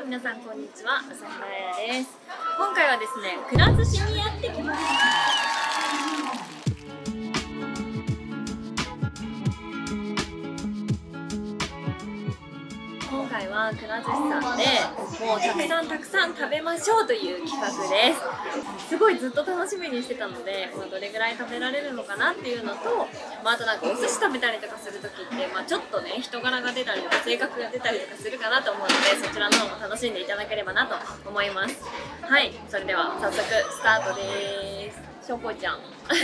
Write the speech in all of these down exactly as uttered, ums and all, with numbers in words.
皆さんこんにちは、朝日奈彩です。今回はですね、くら寿司にやってきました。今回はくら寿司さんでもうたくさんたくさん食べましょうという企画です。すごいずっと楽しみにしてたので、まあ、どれぐらい食べられるのかなっていうのと、まあ、あとなんかお寿司食べたりとかする時って、まあ、ちょっとね人柄が出たりとか性格が出たりとかするかなと思うので、そちらの方も楽しんでいただければなと思います。はい、それでは早速スタートです。しょうこちゃんはい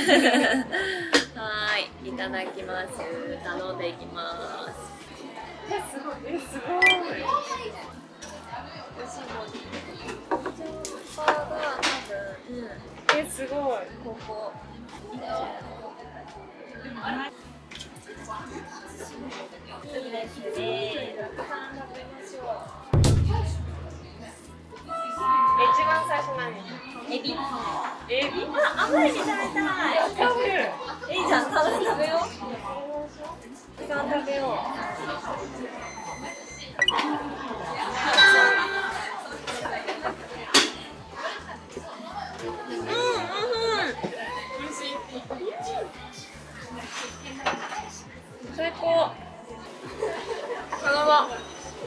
、いただきます。頼んでいきます。え、すごい、え、すごい。美味しいもん。ジャンパーが多分、うん、え、すごい。ここ。いいですね。たくさん食べましょう。一番最初何？エビ。エビ？あ、甘いエビ食べたい。食べる。いいじゃん、食べ食べよう。たくさん食べよう。うん、うん、うん。美味しい。最高。頼もう。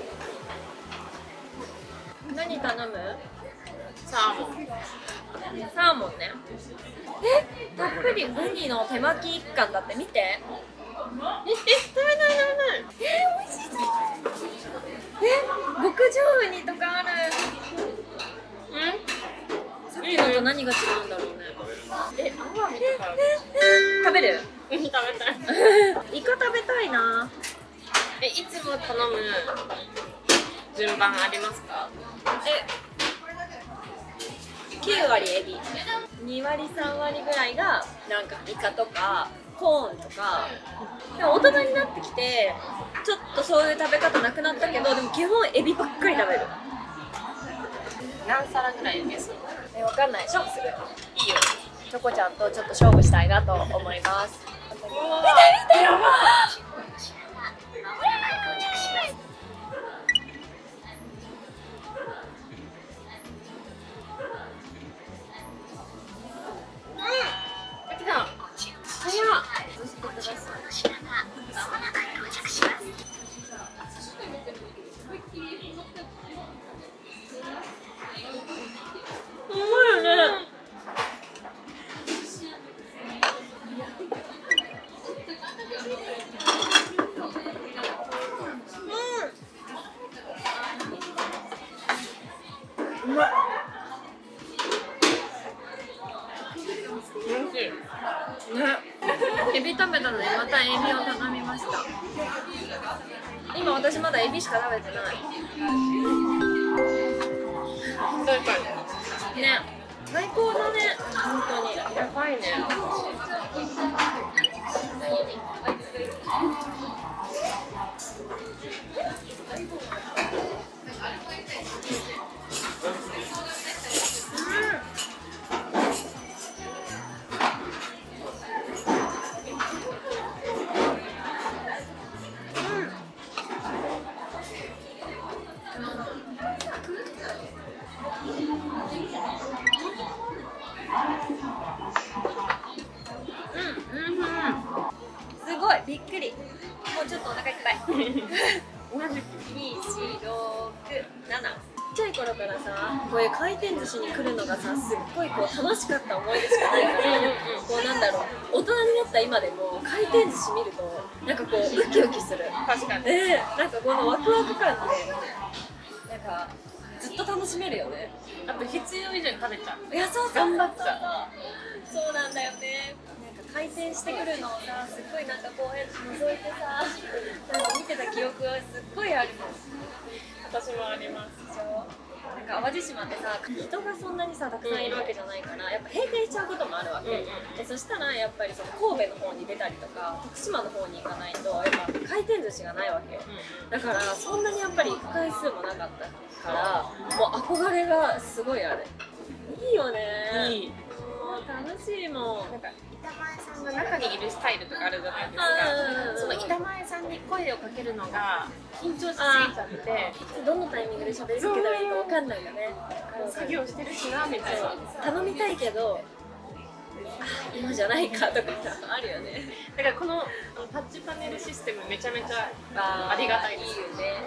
何頼む？サーモン。サーモンね。え、たっぷりウニの手巻き一貫だって見て。え、え、食べない食べない。え、美味しそう。え、極上ウニとかある。ん？さっきのと何が違うんだろうね。え、アワビとかある。食べる？うん、食べたい。イカ食べたいな。 え、いつも頼む順番ありますか？ え、きゅうわりエビ、にわりさんわりぐらいがなんかイカとかコーンとか。でも大人になってきてちょっとそういう食べ方なくなったけど、でも基本エビばっかり食べる。 何皿ぐらいいけそう？ え、わかんない。勝負する？ いいよ。 チョコちゃんとちょっと勝負したいなと思います。見て見て、やばー。うまい。 美味しい。 ね、エビ食べたのでまたエビを頼みました。今私まだエビしか食べてない。 確かに。 ね、最高だね。本当にやばいね。 すごいびっくり。もうちょっとお腹いっぱい。 マジ？ に、よん、ろく、なな。ちっちゃい頃からさ、こういう回転寿司に来るのがさ、すっごいこう楽しかった思い出しかないから、こうなんだろう、大人になった今でも回転寿司見るとなんかこうウキウキする。 確かに。 で、なんかこのワクワク感でなんかずっと楽しめるよね。 あと必要以上に食べちゃう。 いや、そうそう頑張っちゃう。そうなんだよね。なんか回転してくるのをさ、すっごいなんかこうやって覗いてさ、なんか見てた記憶がすっごいあるもん。 私もあります。 そう。なんか淡路島ってさ、人がそんなにさたくさんいるわけじゃないから、やっぱ閉店しちゃうこともあるわけ。 うんうん、 でそしたらやっぱりその神戸の方に出たりとか徳島の方に行かないとやっぱ回転寿司がないわけ。だからそんなにやっぱり行く回数もなかったからもう憧れがすごいある。いいよね。 いい。 もう楽しいもん。なんか板前さんその中にいるスタイルとかあるじゃないですか。その板前さんに声をかけるのが緊張しすぎちゃって、 どのタイミングで喋りかけたらいいかわかんないよね。 作業してるしなみたいな。 頼みたいけど今じゃないかとかあるよね。 だからこのタッチパネルシステムめちゃめちゃありがたいですよね。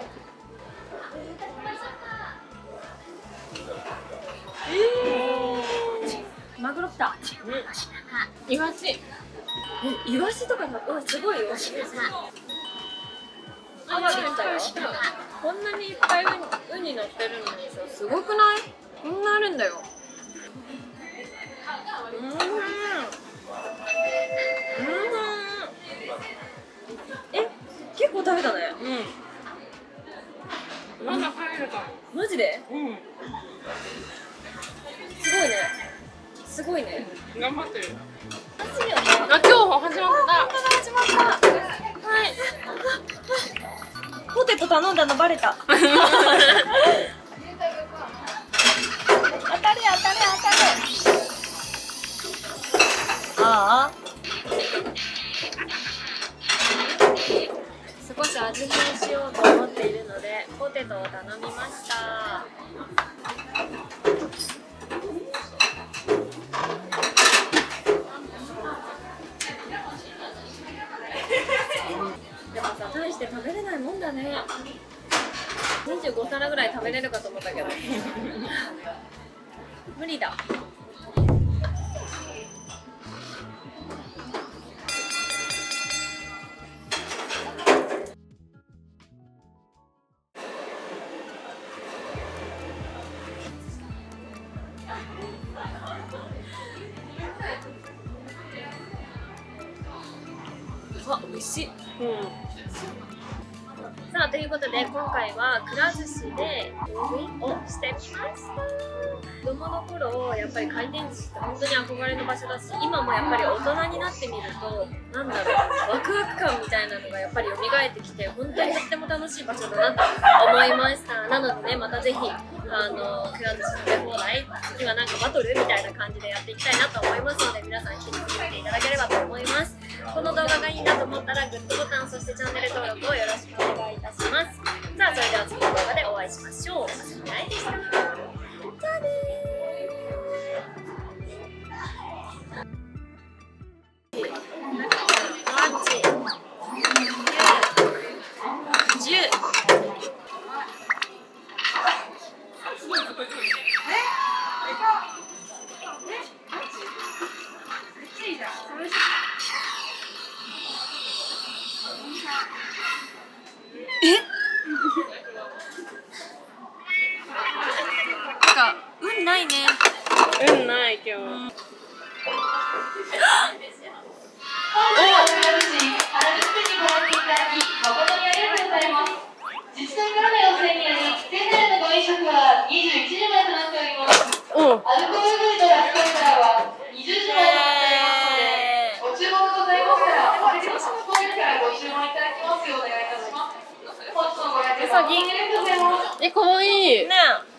えー、マグロ来た。 うん、イワシ。 え、イワシとかさ、うわすごいよ。あ、来たよ。こんなにいっぱいウニ乗ってるのにさ、すごくない？こんなあるんだよ。うん。うん。え、結構食べたね。 うん。まだ入るかも。 マジで？ うん。 すごいね。すごいね。 頑張ってる。 あ、今日始まった。 本当だ、始まった。はい。ポテト頼んだのバレた。当たり当たり当たり。ああ。少し味変しようと思っているので、ポテトを頼みました。でもさ、大して食べれないもんだね。にじゅうごさらぐらい食べれるかと思ったけど無理だ。あ、美味しい。うん。さあ、ということで今回はくら寿司で海をしてみました。子供の頃やっぱり回転寿司って本当に憧れの場所だし、今もやっぱり大人になってみるとなんだろう、ワクワク感みたいなのがやっぱり蘇ってきて、本当にとっても楽しい場所だなと思いました。なのでね、またぜひあのくら寿司食べ放題、次はなんかバトルみたいな感じでやっていきたいなと思いますので、皆さん引き続き見ていただければと思います。この動画がいいなと思ったらグッドボタン、そしてチャンネル登録をよろしくお願いいたします。さあ、それでは次の動画でお会いしましょう。あさみないでした。じゃあねー。はち、きゅう、じゅう。え？なんか運ないね。 運ない今日。うん、 原宿にご来店いただき誠にありがとうございます。自治体からの要請により店内のご飲食はにじゅういちじまでとなっております。 うん、 アルコール類のラストオーダーはにじゅうじまでとなっておりますので、ご注文がございましたらお手持ちのポイントからご注文いただきますようお願いいたします。本日のご来店誠にありがとうございます。 え、かわいい。 ねえ。